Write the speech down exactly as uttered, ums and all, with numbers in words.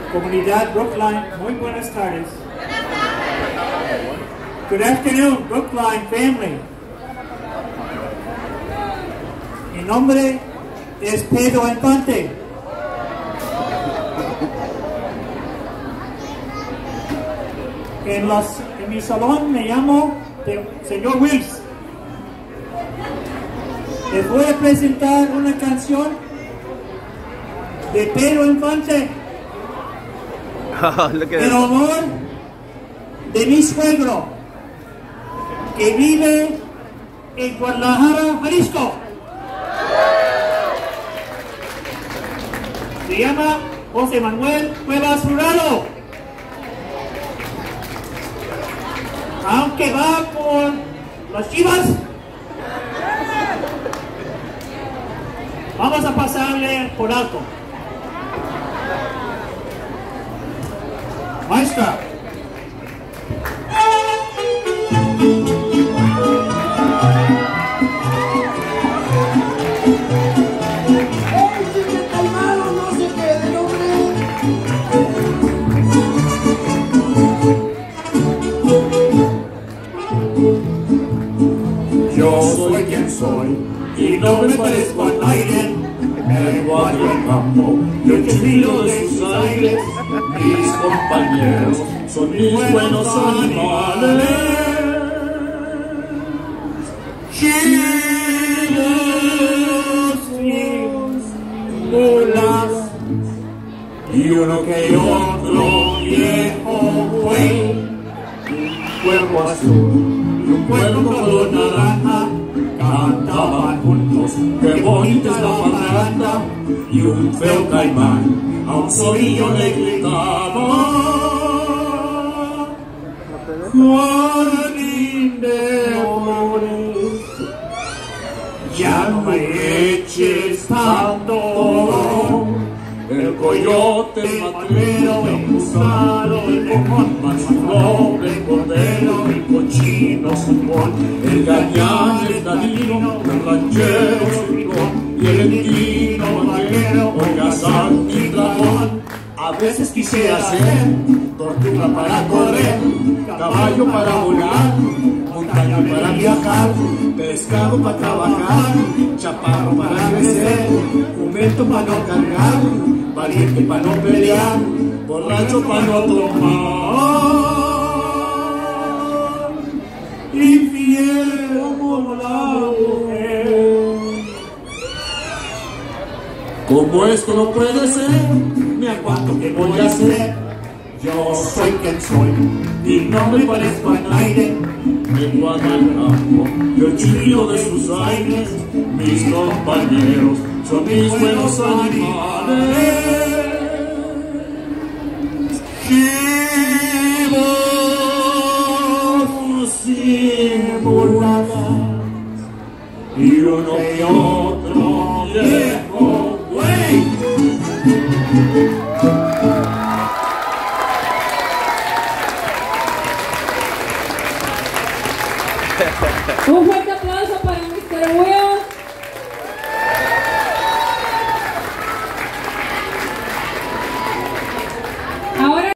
Comunidad Brookline, muy buenas tardes. Good afternoon, Brookline family. Mi nombre es Pedro Infante. En, los, en mi salón me llamo el señor Wills. Les voy a presentar una canción de Pedro Infante en honor de mi suegro que vive en Guadalajara, Jalisco. Se llama José Manuel Cuevas Jurado. Aunque va por las Chivas, vamos a pasarle por alto. Maestra. Yo soy quien soy y no me parezco a nadie. Me guardo el campo, yo chifilo de sus aires. Mis compañeros son mis buenos animales. Chivos, mulas y uno que otro viejo güey. Un cuervo azul y un cuervo color naranja cantaban juntos, qué bonita es la parranda. Y un feo caimán a un zorillo le gritaba: Jardín de amores, ya no me eches tanto. El coyote, el matrero, el buscado, el mojón, manzano, el cordero, el cochino, zumbón, el gañán, el danino, el ranchero, el ricón, y el endino, vaquero, holgazán y dragón. A veces quisiera ser tortuga para correr, caballo para volar, montaña para viajar, pescado para trabajar, chaparro para crecer, jumento para no cargar, valiente para no pelear, borracho para no tomar, infiel como la mujer. Como esto no puede ser, me aguanto que voy a hacer. Yo soy quien soy y no me parezco a nadie. Vengo a dar campo, yo chillo de sus aires. Mis compañeros son mis buenos animales. Chivos sin mulatas y uno y otro viejo güey. Un fuerte aplauso.